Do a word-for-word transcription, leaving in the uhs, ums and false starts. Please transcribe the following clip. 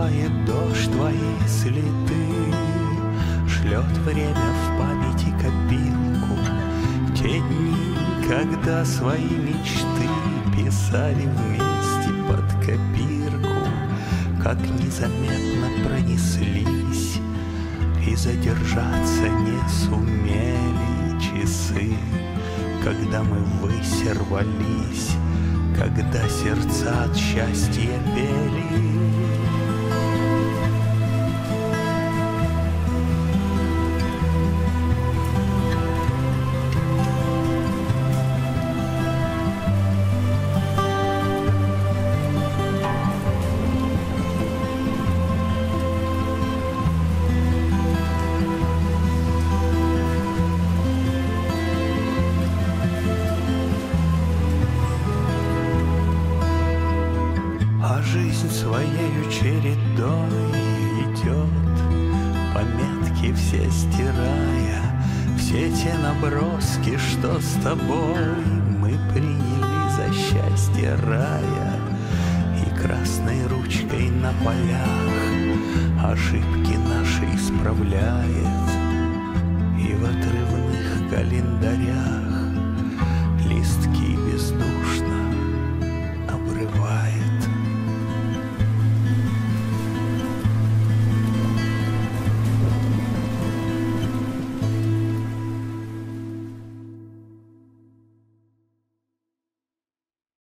смоет дождь твои следы, шлет время в памяти копилку, те дни, когда свои мечты писали вместе под копирку, как незаметно пронеслись и задержаться не сумели часы, когда мы ввысь рвались, когда сердца от счастья пели. А жизнь своею чередой идет, пометки все стирая, все те наброски, что с тобой мы приняли за счастье рая. И красной ручкой на полях ошибки наши исправляет, и в отрывных календарях листки без духа